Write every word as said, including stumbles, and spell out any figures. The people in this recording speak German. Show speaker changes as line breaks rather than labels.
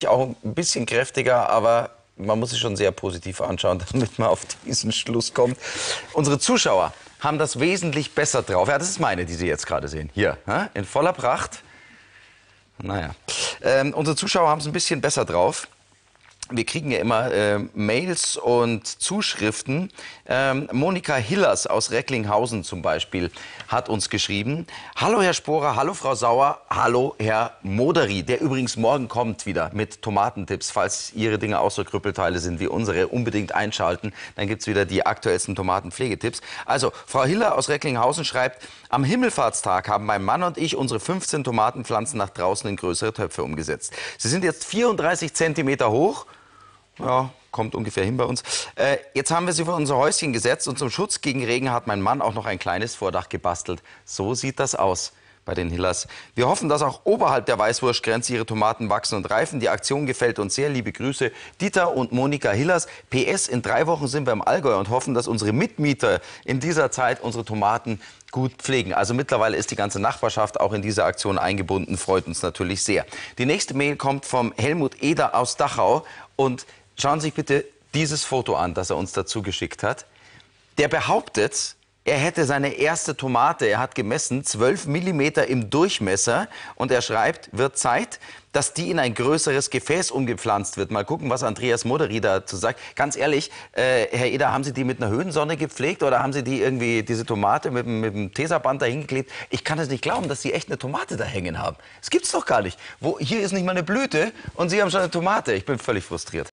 auch ein bisschen kräftiger, aber man muss sich schon sehr positiv anschauen, damit man auf diesen Schluss kommt. Unsere Zuschauer haben das wesentlich besser drauf. Ja, das ist meine, die Sie jetzt gerade sehen. Hier, in voller Pracht. Naja, ähm, unsere Zuschauer haben es ein bisschen besser drauf. Wir kriegen ja immer äh, Mails und Zuschriften. Ähm, Monika Hillers aus Recklinghausen zum Beispiel hat uns geschrieben: Hallo Herr Sporer, hallo Frau Sauer, hallo Herr Moderi, der übrigens morgen kommt wieder mit Tomatentipps. Falls Ihre Dinge auch so Krüppelteile sind wie unsere, unbedingt einschalten. Dann gibt es wieder die aktuellsten Tomatenpflegetipps. Also, Frau Hiller aus Recklinghausen schreibt: Am Himmelfahrtstag haben mein Mann und ich unsere fünfzehn Tomatenpflanzen nach draußen in größere Töpfe umgesetzt. Sie sind jetzt vierunddreißig Zentimeter hoch. Ja, kommt ungefähr hin bei uns. Äh, jetzt haben wir sie vor unser Häuschen gesetzt und zum Schutz gegen Regen hat mein Mann auch noch ein kleines Vordach gebastelt. So sieht das aus bei den Hillers. Wir hoffen, dass auch oberhalb der Weißwurstgrenze Ihre Tomaten wachsen und reifen. Die Aktion gefällt uns sehr. Liebe Grüße, Dieter und Monika Hillers. P S, in drei Wochen sind wir im Allgäu und hoffen, dass unsere Mitmieter in dieser Zeit unsere Tomaten gut pflegen. Also mittlerweile ist die ganze Nachbarschaft auch in diese Aktion eingebunden. Freut uns natürlich sehr. Die nächste Mail kommt vom Helmut Eder aus Dachau. Und schauen Sie sich bitte dieses Foto an, das er uns dazu geschickt hat. Der behauptet, er hätte seine erste Tomate, er hat gemessen, zwölf Millimeter im Durchmesser. Und er schreibt, wird Zeit, dass die in ein größeres Gefäß umgepflanzt wird. Mal gucken, was Andreas Moderi dazu sagt. Ganz ehrlich, äh, Herr Eder, haben Sie die mit einer Höhensonne gepflegt oder haben Sie die irgendwie, diese Tomate mit, mit dem Tesaband dahin geklebt? Ich kann es nicht glauben, dass Sie echt eine Tomate da hängen haben. Das gibt's doch gar nicht. Wo, hier ist nicht mal eine Blüte und Sie haben schon eine Tomate. Ich bin völlig frustriert.